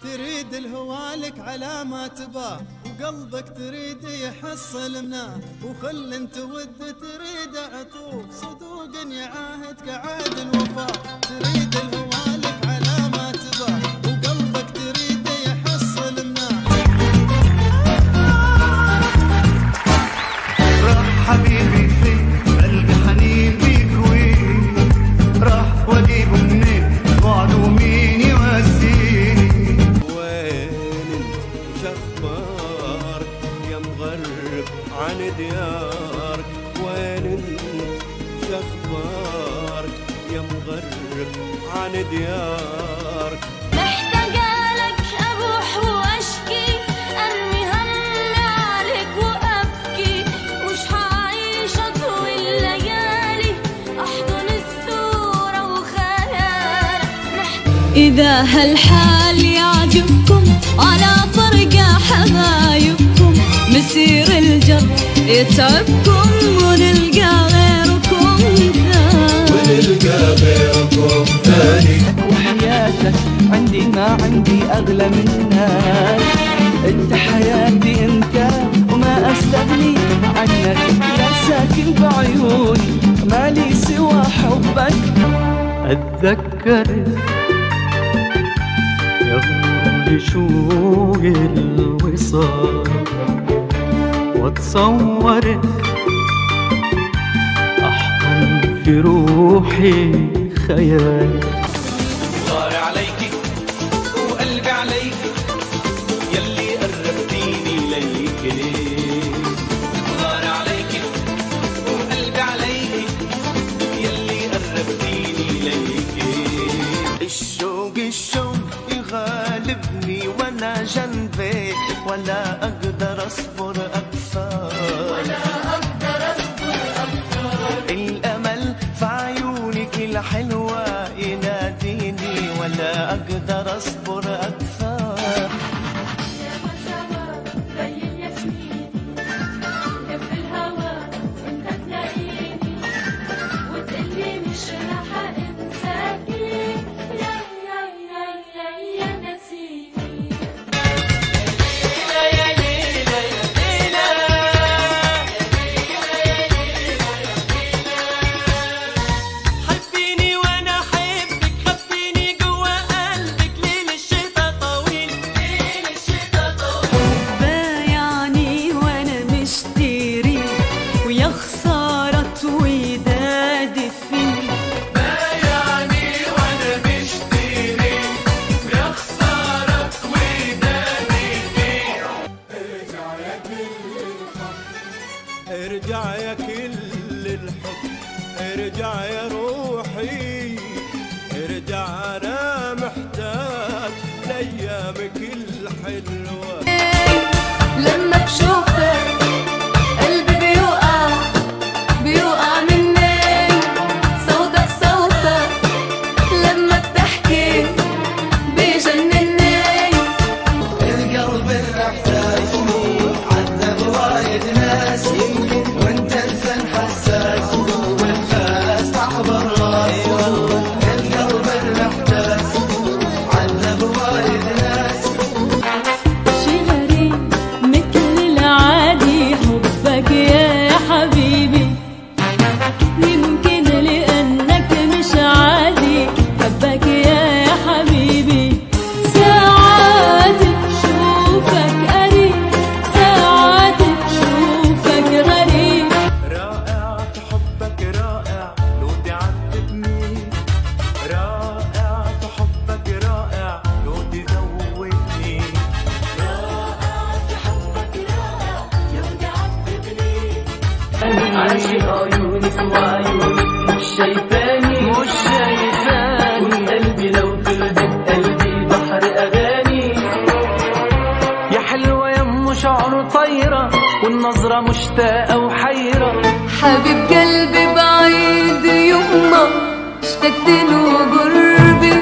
تريد الهوالك على ما تباه، وقلبك تريد يحصل مناه، وخل انت ود تريد عطوف، صدوق يعاهدك عهد الوفاء. تريد الهوالك على ما تباه، وقلبك تريد يحصل مناه. راح حبيبي فين قلبي حنين بيك وين، راح واجيبه منين بعده مين يواسيني. وين انت شخبارك يا مغرب عن ديارك، وين انت شخبارك يا مغرب عن ديارك. محتاجة لك أبوح وأشكي، أرمي همي عليك وأبكي، وش هعيش أطول الليالي أحضن الصورة وخيالك. إذا هالحال يعجبكم على فرقة حبايبكم، مسير الجر يتعبكم ونلقى غيركم ثاني. وحياتك عندي ما عندي أغلى منك، أنت حياتي أنت وما أستغني عنك، لا ساكن بعيوني مالي سوى حبك. أتذكر يغمر شوق الوصال، واتصور أحضن في روحي خيال. غار عليكي وقلبي عليكي يلي قربتيني ليكي، غار عليكي وقلبي عليكي يلي قربتيني ليكي. الشوق يغالبني وانا جنبك، ولا اقدر اصبر اكثر، الامل في عيونك الحلوة يناديني، ولا اقدر اصبر اكثر. ارجع يا كل الحب، ارجع يا روحي، ارجع انا محتاج لايامك الحلوه. لما بشوفك قلبي بيوقع مني، صوتك لما بتحكي بيجنني. القلب المحتاج عذب وايد ناس، وانت الفن حساس والفاس تعبر راس. القلب المحتاج عذب وايد ناس. شي غريب مثل العادي حبك يا حبيبي، يمكن لأنك مش عادي حبك يا حبيبي. ساعات بشوفك قريب، ساعات بشوفك غريب. رائع في حبك رائع لو تعذبني، رائع في حبك رائع لو تذوبني، رائع في حبك رائع لو تعذبني. عاشق عيونك وعيونك مش شايفاني قلبي لو تردد قلبي بحر أغاني. يا حلوة يا أم شعر طايرة والنظرة مشتاقة وحيرة. حبيب قلبي بعيد يما اشتقت له قربي،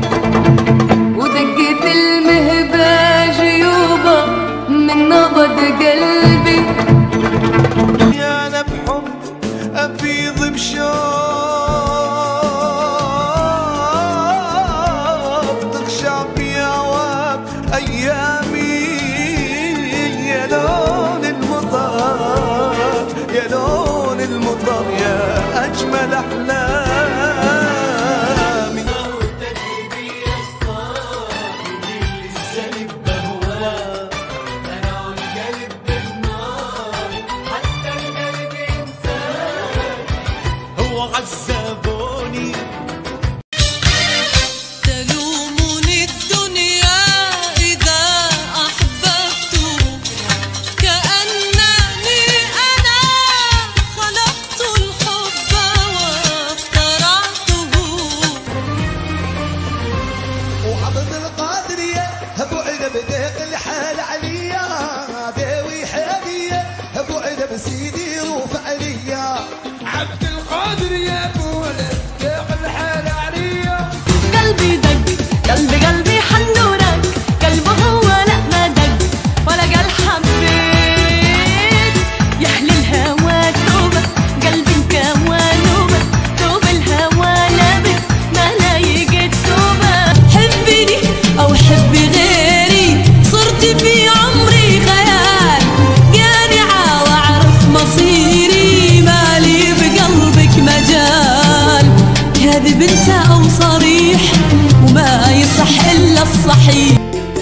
ودقت المهباج يوبا من نبض قلبي. يا انا بحب افيض بشوق، تخشع في هواك وحيد.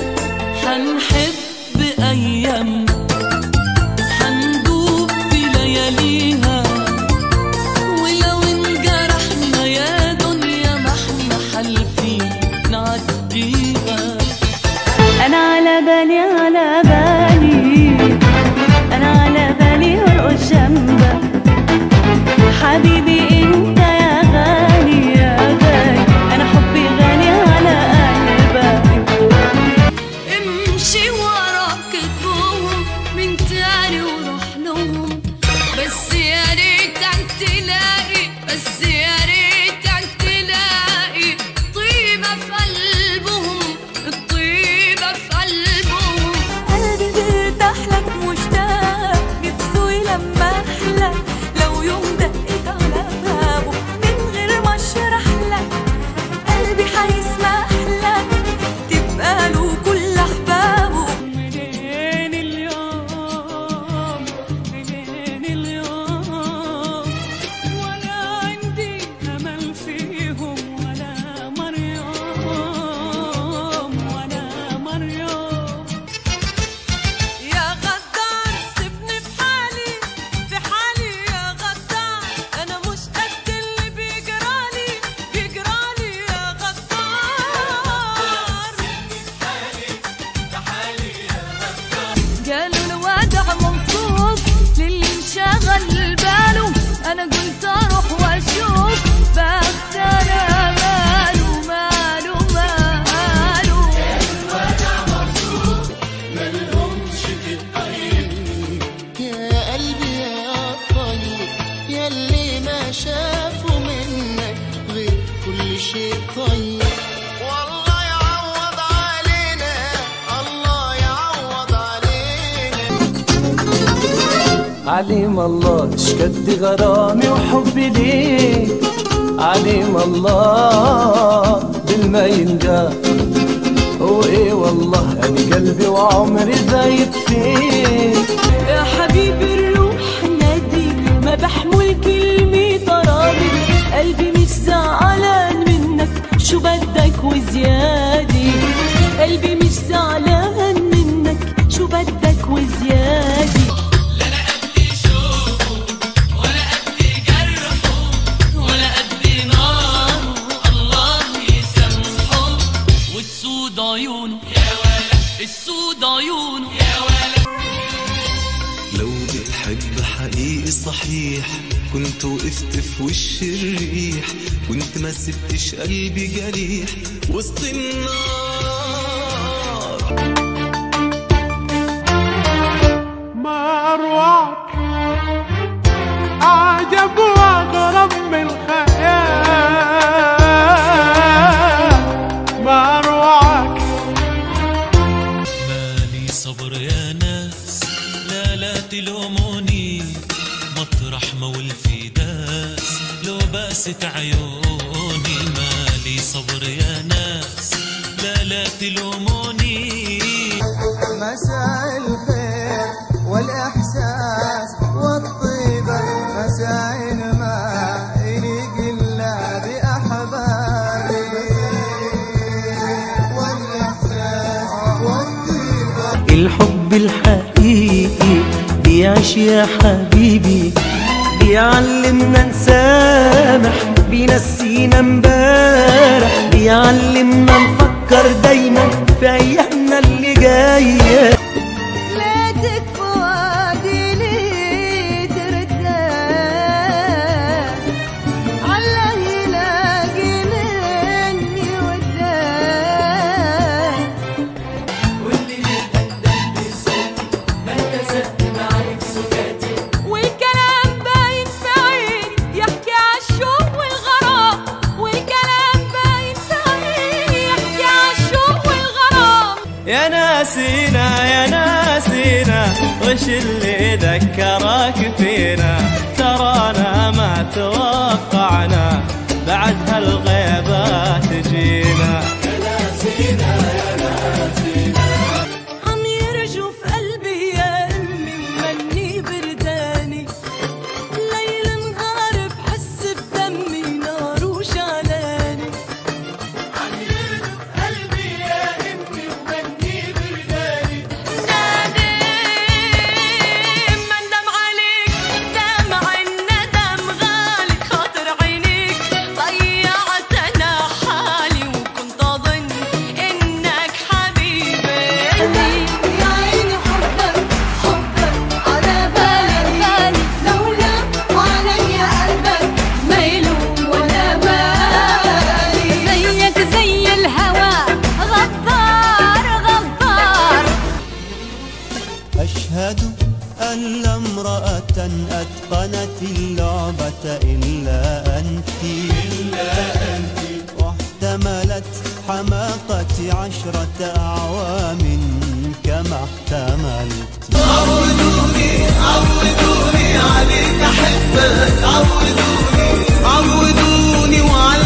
حنحب أيامنا حندوب في لياليها، ولو انجرحنا يا دنيا ما احنا حالفين نعديها. أنا على بالي على بالي، أنا على بالي هرقص جنبك حبيبي انت يا غالي يا غالي، أنا حبي غالي على قلبك. امشي وراك تبوهم من تاني وروح لهم، بس يا ريتك تلاقي، بس يا ريتك تلاقي طيبة في قلبهم، الطيبة في قلبهم. قلبي بيرتاح لك مشتاق، نفسه يلمح لك لو يوم دقت على بابه من غير ما اشرح لك. قلبي حيسمح لك تبقى له كل احبابه. منين اليوم منين اليوم، ولا عندي امل فيهم ولا مريم ولا مريم. يا غدار سيبني في حالي في حالي يا غدار، انا مش قد اللي بيجرالي بيجرالي يا غدار. قالوا الوضع منصوب للي انشغل باله، انا قلت اروح واشوف بس انا ماله ماله ماله. يا قلبي يا طيب ياللي ما شافوا منك غير كل شيء طيب. والله يعوض علينا، الله يعوض علينا. عليم الله شكد غرامي وحبي ليك، عليم الله بالما ينجا. وايه والله انا قلبي وعمري ذايب فيك. يا حبيبي الروح نادي ما بحمل كلمة طرابي، قلبي مش زعلان منك شو بدك وزيادة، قلبي مش زعلان منك شو بدك وزيادة. ولا قد ناره الله يسامحه، والسود عيونه يا ولد، السود عيونه يا ولد. لو بتحب حقيقي صحيح كنت وقفت في وش الريح، كنت ما سبتش قلبي جريح وسط النار. ما أروعك أعجب وأغرب من الخيال، ما أروعك. مالي صبر يا ناس، لا تلوموني، مطرح ما ولفي داس لو باست عيوني. مالي صبر يا ناس، لا تلوموني. مساء الخير والإحساس والطيبة، مساء ما يليق إلا بأحبابي. والإحساس والطيبة الحب الحقيقي بيعيش يا حبيبي، بيعلمنا نسامح بينسينا امبارح، بيعلمنا نفكر دايما في ايامنا اللي جايه. لا تكفى وادي ليه تردان، الله يلاقي مني ودان. والكلام باين في عيني يحكي عالشوق والغرام، والكلام باين في عيني يحكي عالشوق والغرام. يا ناسينا يا ناسينا وش اللي ذكرك فينا، ترانا ما توقعنا بعد هالغيبة تجينا. يا ناسينا يا ناسينا عم يرجف قلبي يا أمي ومني برداني، ليل نهار بحس بدمي نار وشعلاني. عم يرجف قلبي يا أمي وجدوا ألا امرأة أتقنت اللعبة إلا أنت واحتملت حماقتي 10 أعوام كما احتملت. عودوني عليك أحبك، عودوني وعلى